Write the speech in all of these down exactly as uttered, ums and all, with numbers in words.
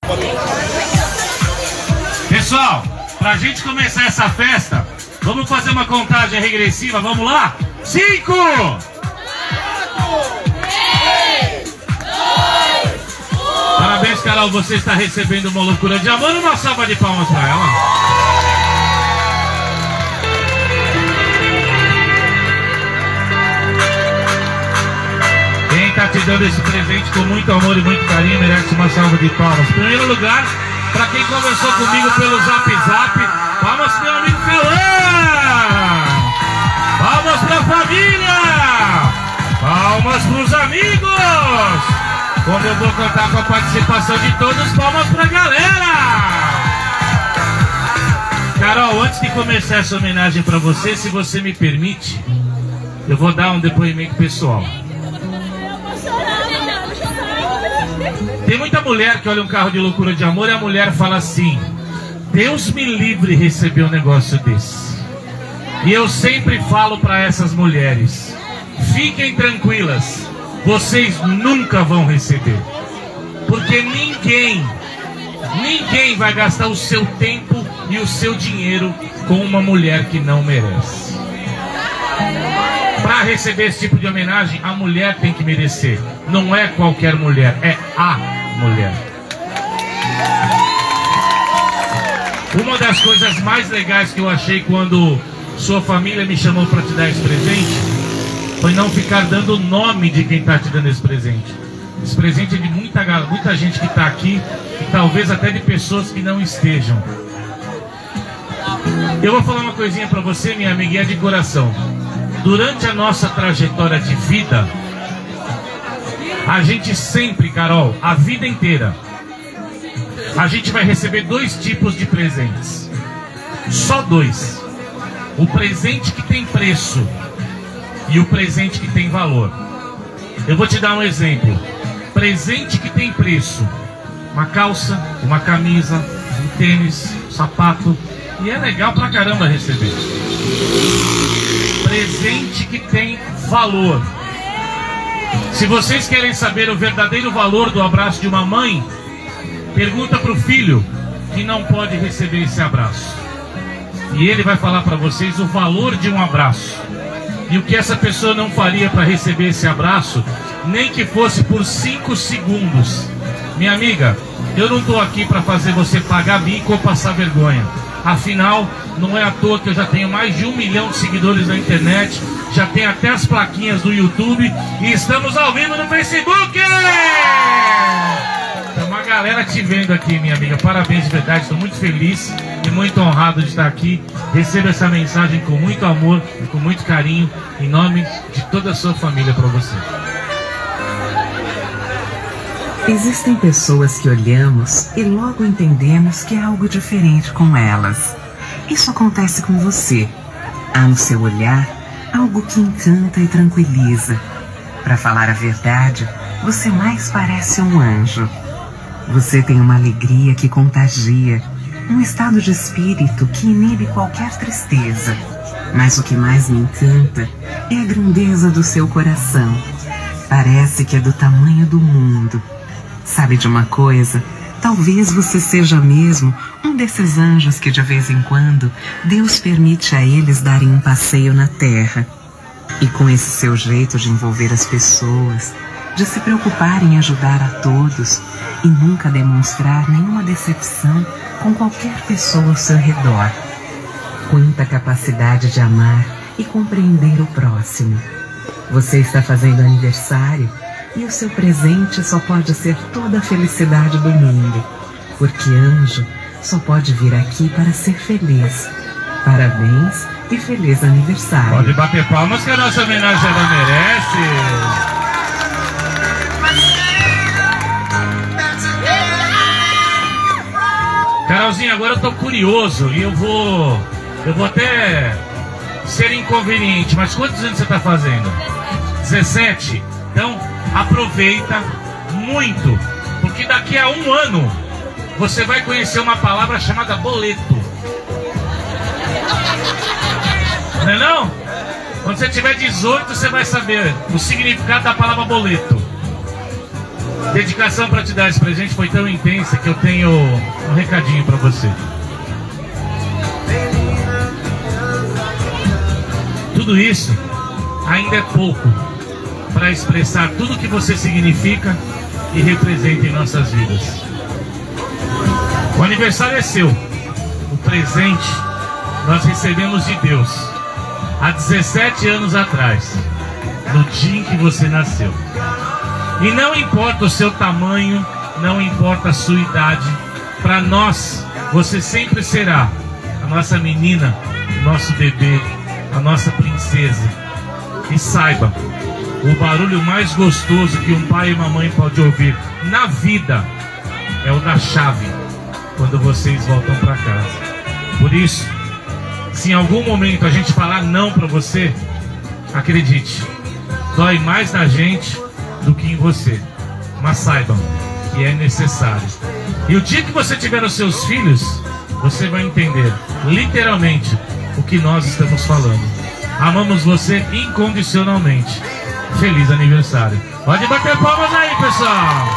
Pessoal, pra gente começar essa festa, vamos fazer uma contagem regressiva, vamos lá? Cinco! Parabéns, Carol, você está recebendo uma loucura de amor. Uma salva de palmas para ela. Quem está te dando esse presente com muito amor e muito carinho merece uma salva de palmas. Em primeiro lugar, para quem conversou comigo pelo Zap Zap, palmas para meu amigo Felão. Palmas para a família. Palmas para os amigos. Como eu vou contar com a participação de todos, palmas pra galera! Carol, antes de começar essa homenagem pra você, se você me permite, eu vou dar um depoimento pessoal. Tem muita mulher que olha um carro de loucura de amor e a mulher fala assim: Deus me livre receber um negócio desse. E eu sempre falo pra essas mulheres: fiquem tranquilas. Vocês nunca vão receber. Porque ninguém, ninguém vai gastar o seu tempo e o seu dinheiro com uma mulher que não merece. Para receber esse tipo de homenagem, a mulher tem que merecer. Não é qualquer mulher, é a mulher. Uma das coisas mais legais que eu achei quando sua família me chamou para te dar esse presente foi não ficar dando o nome de quem está te dando esse presente. Esse presente é de muita, muita gente que está aqui e talvez até de pessoas que não estejam. Eu vou falar uma coisinha para você, minha amiga, e é de coração. Durante a nossa trajetória de vida, a gente sempre, Carol, a vida inteira, a gente vai receber dois tipos de presentes. Só dois. O presente que tem preço e o presente que tem valor. Eu vou te dar um exemplo. Presente que tem preço: uma calça, uma camisa, um tênis, um sapato. E é legal pra caramba receber. Presente que tem valor. Se vocês querem saber o verdadeiro valor do abraço de uma mãe, pergunta pro filho que não pode receber esse abraço. E ele vai falar pra vocês o valor de um abraço. E o que essa pessoa não faria para receber esse abraço, nem que fosse por cinco segundos. Minha amiga, eu não estou aqui para fazer você pagar mico ou passar vergonha. Afinal, não é à toa que eu já tenho mais de um milhão de seguidores na internet, já tenho até as plaquinhas do YouTube e estamos ao vivo no Facebook! Tem uma galera te vendo aqui, minha amiga. Parabéns de verdade, estou muito feliz e muito honrado de estar aqui. Receba essa mensagem com muito amor e com muito carinho, em nome de toda a sua família, para você. Existem pessoas que olhamos e logo entendemos que há algo diferente com elas. Isso acontece com você. Há no seu olhar algo que encanta e tranquiliza. Para falar a verdade, você mais parece um anjo. Você tem uma alegria que contagia, um estado de espírito que inibe qualquer tristeza. Mas o que mais me encanta é a grandeza do seu coração. Parece que é do tamanho do mundo. Sabe de uma coisa? Talvez você seja mesmo um desses anjos que de vez em quando Deus permite a eles darem um passeio na terra. E com esse seu jeito de envolver as pessoas, de se preocupar em ajudar a todos e nunca demonstrar nenhuma decepção com qualquer pessoa ao seu redor. Quanta capacidade de amar e compreender o próximo. Você está fazendo aniversário e o seu presente só pode ser toda a felicidade do mundo, porque anjo só pode vir aqui para ser feliz. Parabéns e feliz aniversário. Pode bater palmas que a nossa homenagem ela merece. Carolzinha, agora eu tô curioso e eu vou... Eu vou até ser inconveniente, mas quantos anos você tá fazendo? dezessete? Então, aproveita muito, porque daqui a um ano você vai conhecer uma palavra chamada boleto. Não é não? Quando você tiver dezoito, você vai saber o significado da palavra boleto. dedicação para te dar esse presente foi tão intensa que eu tenho um recadinho para você. Tudo isso ainda é pouco para expressar tudo o que você significa e representa em nossas vidas. O aniversário é seu. O presente nós recebemos de Deus há dezessete anos atrás, no dia em que você nasceu. E não importa o seu tamanho, não importa a sua idade, para nós você sempre será a nossa menina, o nosso bebê, a nossa princesa. E saiba, o barulho mais gostoso que um pai e uma mãe podem ouvir na vida é o da chave, quando vocês voltam para casa. Por isso, se em algum momento a gente falar não para você, acredite, dói mais na gente do que em você. Mas saibam que é necessário. E o dia que você tiver os seus filhos, você vai entender literalmente o que nós estamos falando. Amamos você incondicionalmente. Feliz aniversário. Pode bater palmas aí, pessoal.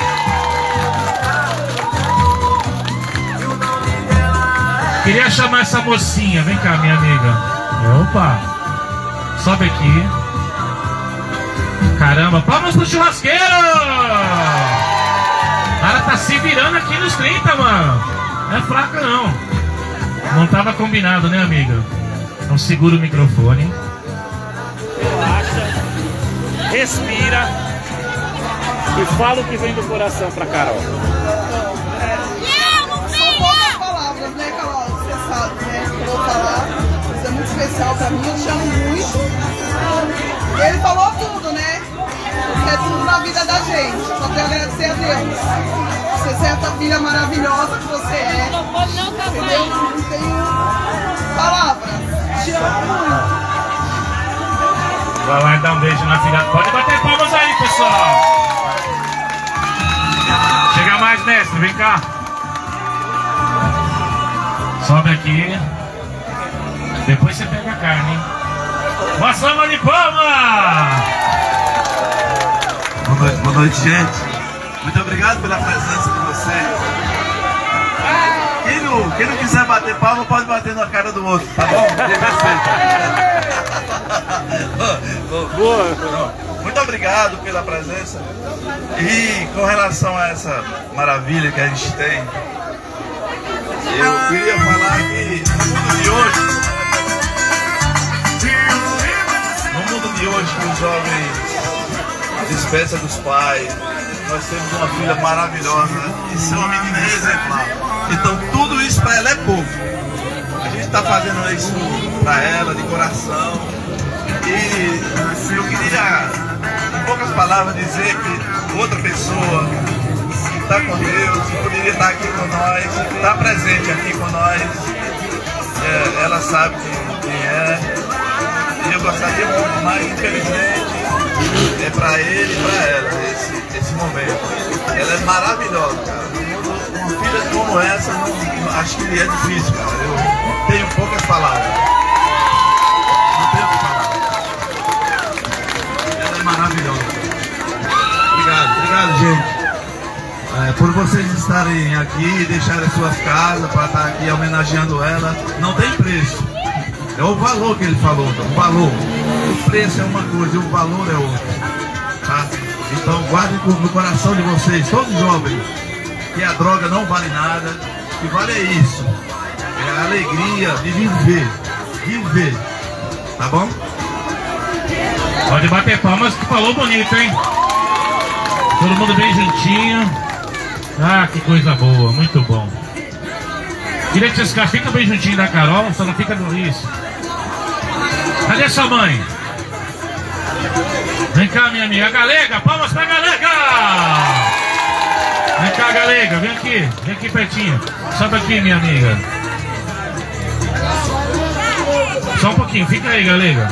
Queria chamar essa mocinha. Vem cá, minha amiga. Opa. Sobe aqui. Caramba, palmas pro churrasqueiro. O cara tá se virando aqui nos trinta, mano. Não é fraca, não. Não tava combinado, né, amiga? Então segura o microfone. Relaxa. Respira. E fala o que vem do coração pra Carol. Né, Carol? Você sabe, né? Eu vou falar. Isso é muito especial pra mim, eu te amo muito. Ele falou tudo, né? Você é tudo na vida da gente. Só tenho a agradecer a Deus. Você é essa filha maravilhosa que você é. Entendeu? Não tenho palavras. Te amo muito. Vai lá e dar um beijo na filha. Pode bater palmas aí, pessoal. Chega mais, mestre. Vem cá. Sobe aqui. Depois você pega a carne, hein? Uma salva de palmas! Boa noite, boa noite, gente. Muito obrigado pela presença de vocês. Quem não, quem não quiser bater palma, pode bater na cara do outro, tá bom? Boa. Muito obrigado pela presença. E com relação a essa maravilha que a gente tem, eu queria falar que no mundo de hoje, no mundo de hoje que os jovens despeçam dos pais, nós temos uma filha maravilhosa, né? Isso é uma menina exemplar. Então tudo isso para ela é pouco. A gente está fazendo isso para ela de coração. E eu queria, em poucas palavras, dizer que outra pessoa está com Deus, poderia estar aqui com nós, está presente aqui com nós, é, ela sabe quem é, e eu gostaria muito, mas infelizmente é para ele e para ela esse, esse momento. Ela é maravilhosa, cara. Uma filha como essa, não, acho que é difícil, cara. Eu tenho poucas palavras. Não tenho o que falar. Ela é maravilhosa. Obrigado, obrigado, gente. É, por vocês estarem aqui e deixarem suas casas para estar aqui homenageando ela, não tem preço. É o valor que ele falou, o valor. O preço é uma coisa e o valor é outra. Tá? Então guardem no coração de vocês, todos jovens, que a droga não vale nada, que vale é isso. É a alegria de viver. Viver. Tá bom? Pode bater palmas que falou bonito, hein? Todo mundo bem juntinho. Ah, que coisa boa, muito bom. Queria que vocês ficassem, fica bem juntinho da Carol, só não fica no isso. Cadê sua mãe? Vem cá, minha amiga. Galega, palmas pra Galega! Vem cá, Galega, vem aqui, vem aqui pertinho. Sobe aqui, minha amiga. Só um pouquinho, fica aí, Galega.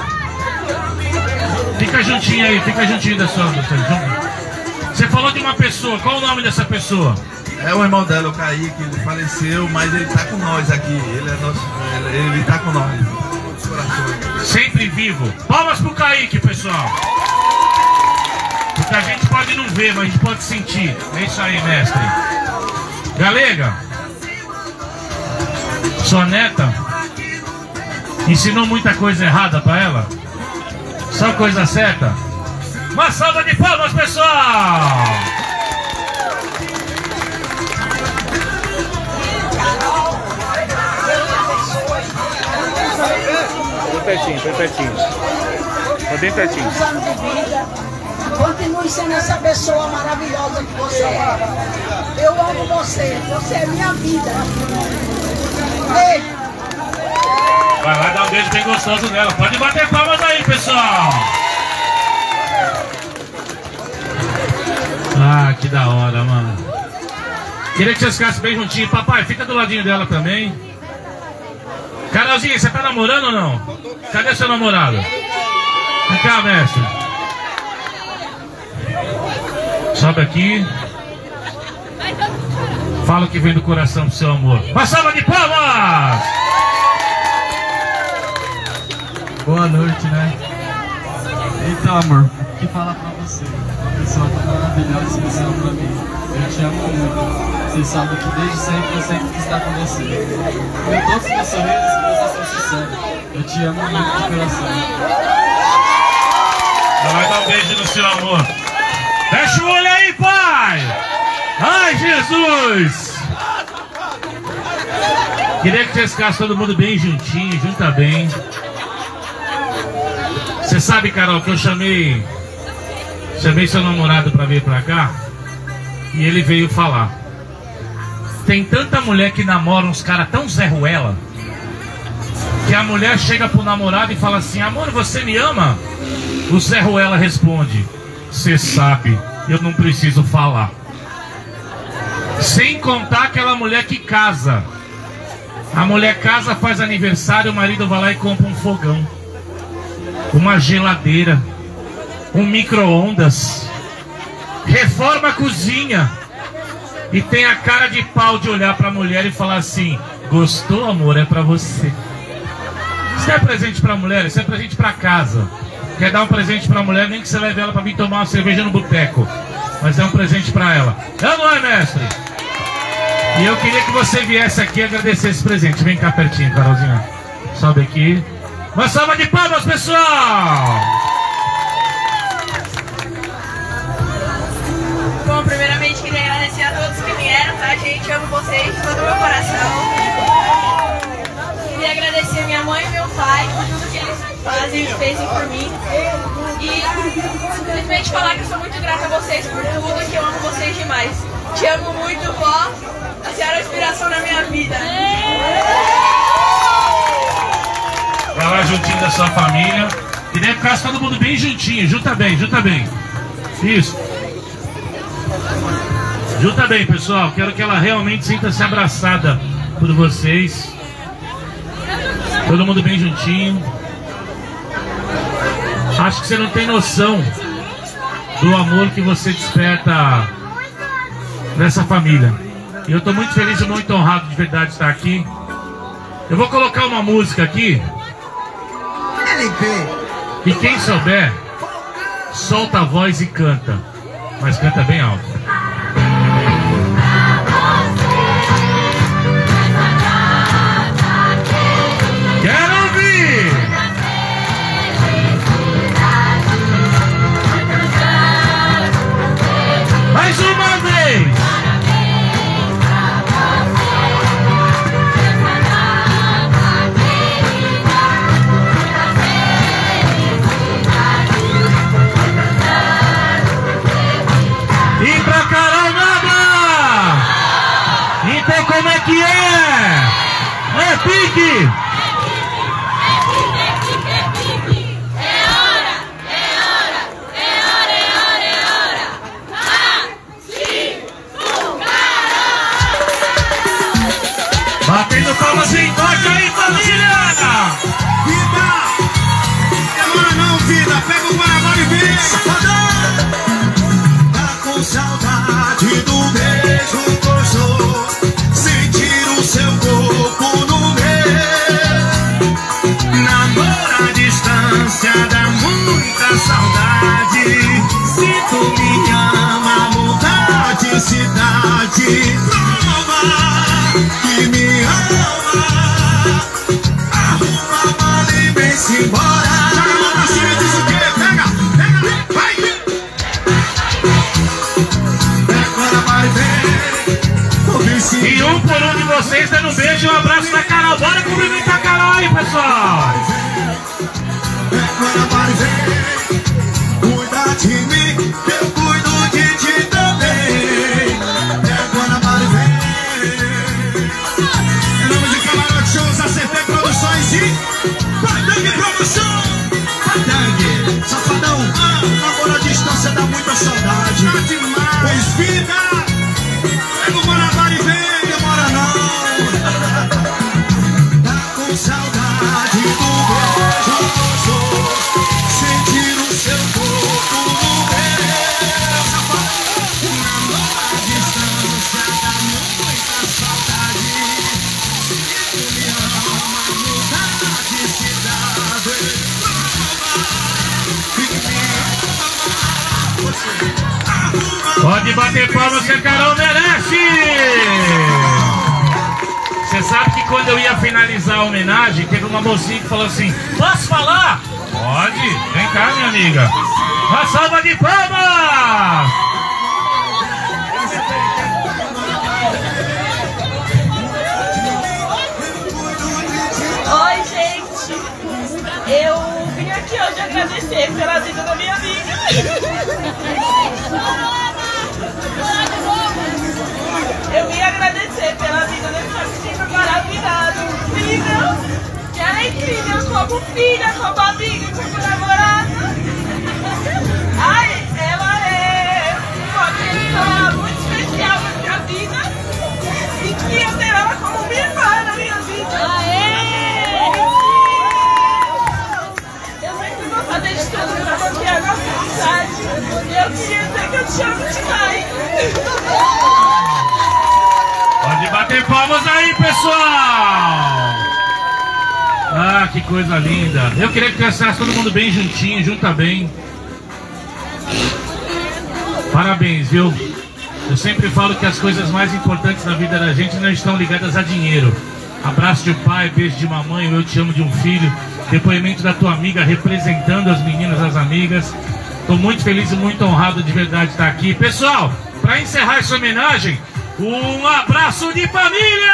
Fica juntinho aí, fica juntinho da sua. Da sua Você falou de uma pessoa, qual o nome dessa pessoa? É o irmão dela, o Kaique, ele faleceu, mas ele tá com nós aqui. Ele é nosso, ele, ele tá com nós. Sempre vivo. Palmas pro Kaique, pessoal. Porque a gente pode não ver, mas a gente pode sentir. É isso aí, mestre. Galega, sua neta ensinou muita coisa errada pra ela? Só coisa certa? Uma salva de palmas, pessoal! Bem pertinho, bem pertinho. Tá bem pertinho. Continue sendo essa pessoa maravilhosa que você é. Eu amo você. Você é minha vida. Beijo. Vai lá dar um beijo bem gostoso nela. Pode bater palmas aí, pessoal. Ah, que da hora, mano. Queria que vocês ficassem bem juntinhos. Papai, fica do ladinho dela também. Carolzinha, você tá namorando ou não? Cadê seu namorado? Vem cá, mestre. Sobe aqui. Fala o que vem do coração pro seu amor. Uma salva de palmas! Boa noite, né? Então, amor, o que falar pra você? Uma pessoa tão maravilhosa, especial pra mim. Eu te amo muito. Você sabe que desde sempre eu sempre quis estar com você. Com todos os meus sorrisos, que você são sinceros. Eu te amo muito de coração. Vai dar um beijo no seu amor. Fecha o olho aí, pai! Ai, Jesus! Queria que vocês ficassem todo mundo bem juntinho, junta bem. Você sabe, Carol, que eu chamei Chamei seu namorado pra vir pra cá e ele veio falar. Tem tanta mulher que namora uns caras tão Zé Ruela que a mulher chega pro namorado e fala assim: amor, você me ama? O Zé Ruela responde: você sabe, eu não preciso falar. Sem contar aquela mulher que casa. A mulher casa, faz aniversário, o marido vai lá e compra um fogão, uma geladeira, um micro-ondas, reforma a cozinha e tem a cara de pau de olhar pra mulher e falar assim: gostou, amor? É pra você. Isso não é presente pra mulher, isso é presente pra casa. Quer dar um presente pra mulher, nem que você leve ela pra vir tomar uma cerveja no boteco, mas é um presente pra ela. É ou não é, mestre? E eu queria que você viesse aqui agradecer esse presente. Vem cá pertinho, Carolzinha. Sobe aqui. Uma salva de palmas, pessoal! Bom, primeiramente queria agradecer a todos que vieram, tá, gente? Eu amo vocês de todo o meu coração. Queria agradecer minha mãe e meu pai por tudo que eles fazem e fazem por mim. E simplesmente falar que eu sou muito grata a vocês por tudo e que eu amo vocês demais. Te amo muito, vó. A senhora é a inspiração na minha vida. Vai lá juntinho da sua família. E deve ficar todo mundo bem juntinho. Junta bem, junta bem. Isso. Junta bem, pessoal. Quero que ela realmente sinta-se abraçada por vocês. Todo mundo bem juntinho. Acho que você não tem noção do amor que você desperta nessa família. E eu estou muito feliz e muito honrado de verdade de estar aqui. Eu vou colocar uma música aqui. E quem souber, solta a voz e canta. Mas canta bem alto. Quero ouvir! Mais uma vez! E pra Carol nada! Então como é que é? É pique! Batendo palmas em corte aí, família! Vida! Demora não, vida! Pega o Guaraná e vem! Tá com saudade do beijo gostoso, sentir o seu corpo no meu. Namoro à distância dá muita saudade. Sinto-me que me ama. Arruma a mala e vem-se embora. Joga a mão pra cima e diz o quê? Pega, pega, vai! Pega a mala e vem. E um por um de vocês dando um beijo e um abraço na Carol. Bora cumprimentar a Carol aí, pessoal! Pega a mala e vem. Cuida de mim, eu cuido de ti também. Pega a mala e vem. Em nome de Camarote Shows, A C P Produções e Patangue Produção. Patangue, safadão, amor à distância dá muita saudade. Pois vida, pega o Guanabara e vem, demora não. Tá com saudade do beijo gostoso, sentir o seu corpo no meu. Safadão, amor à distância dá muita saudade. Se tu me ama, mudar de cidade. Pode bater palmas que a Carol merece! Você sabe que quando eu ia finalizar a homenagem, teve uma mocinha que falou assim: posso falar? Pode, vem cá, minha amiga. Uma salva de palmas! Oi, gente! Eu vim aqui hoje agradecer pela vida da minha amiga. Eu vim agradecer pela vida desse artista maravilhoso, incrível, que ela é incrível como filha, como amiga, como namorada. Ai, ela é uma pessoa muito especial na minha vida e que eu tenho ela como minha irmã na minha vida. Aê! Eu sempre vou fazer de tudo pra manter a nossa amizade. E eu queria dizer que eu te amo demais. Pode bater palmas aí, pessoal! Ah, que coisa linda! Eu queria que pensasse todo mundo bem juntinho, junta bem. Parabéns, viu? Eu sempre falo que as coisas mais importantes na vida da gente não estão ligadas a dinheiro. Abraço de um pai, beijo de mamãe, eu te amo de um filho. Depoimento da tua amiga representando as meninas, as amigas. Estou muito feliz e muito honrado de verdade de estar aqui. Pessoal, para encerrar essa homenagem, um abraço de família!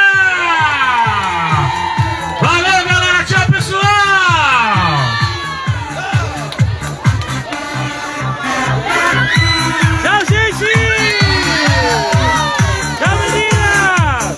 Valeu, galera! Tchau, pessoal! Tchau, gente! Tchau, meninas!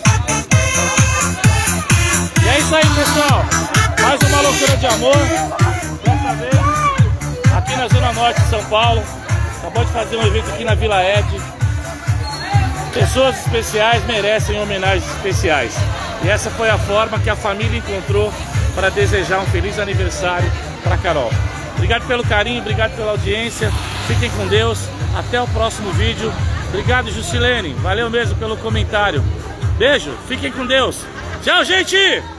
E é isso aí, pessoal. Mais uma loucura de amor. Dessa vez, aqui na Zona Norte de São Paulo. Acabou de fazer um evento aqui na Vila Ed. Pessoas especiais merecem homenagens especiais. E essa foi a forma que a família encontrou para desejar um feliz aniversário para Carol. Obrigado pelo carinho, obrigado pela audiência. Fiquem com Deus. Até o próximo vídeo. Obrigado, Juscelene. Valeu mesmo pelo comentário. Beijo, fiquem com Deus. Tchau, gente!